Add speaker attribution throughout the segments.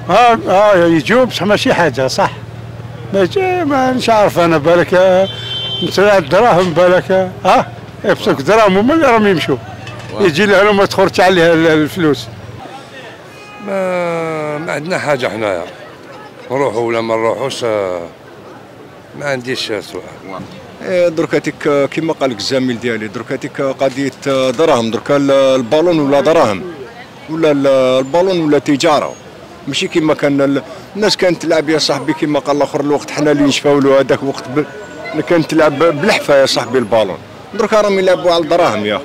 Speaker 1: يجوا بصح ماشي حاجه صح. مانيش عارف انا بالك نتاع الدراهم بالك بصح دراهم هما اللي راهم يمشوا يجي لها ما تخرج عليها الفلوس.
Speaker 2: ما عندنا حاجه حنايا نروحوا ولا ما نروحوش ما عنديش سؤال.
Speaker 3: دركا تيك كيما قال لك الزميل ديالي دركا تيك قضيه دراهم دركا البالون ولا دراهم ولا البالون ولا تجاره ماشي كيما كان الناس كانت تلعب يا صاحبي كيما قال الاخر الوقت حنا اللي نشفاو له هذاك الوقت كانت تلعب بالحفه يا صاحبي البالون دركا راهم يلعبوا على الدراهم يا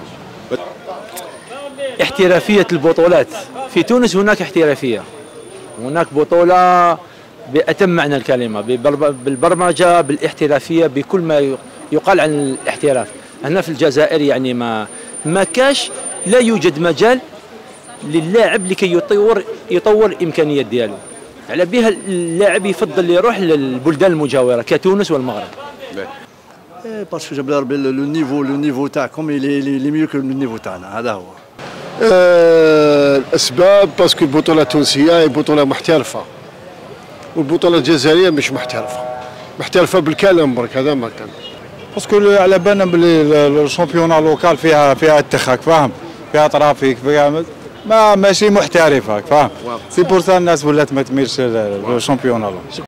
Speaker 4: احترافيه البطولات في تونس هناك احترافيه هناك بطوله بأتم معنى الكلمة بالبرمجة بالاحترافية بكل ما يقال عن الاحتراف. هنا في الجزائر يعني ما كاش لا يوجد مجال للاعب لكي يطور الإمكانيات ديالو. على بها اللاعب يفضل يروح للبلدان المجاورة كتونس والمغرب.
Speaker 5: باسكو جاب لو نيفو تاعكم اللي ميو كو النيفو تاعنا هذا هو.
Speaker 6: الأسباب باسكو البطولة التونسية هي بطولة محترفة. والبطولة الجزائرية مش محترفة بالكلام برك هذا ما كان.
Speaker 7: باسكو على بالنا بلي الشامبيونا لوكال فيها اتخاك فاهم؟ فيها ترافيك فيها ماشي محترفة فاهم؟ سي بور سا الناس ولات ما تميرش الشامبيونا.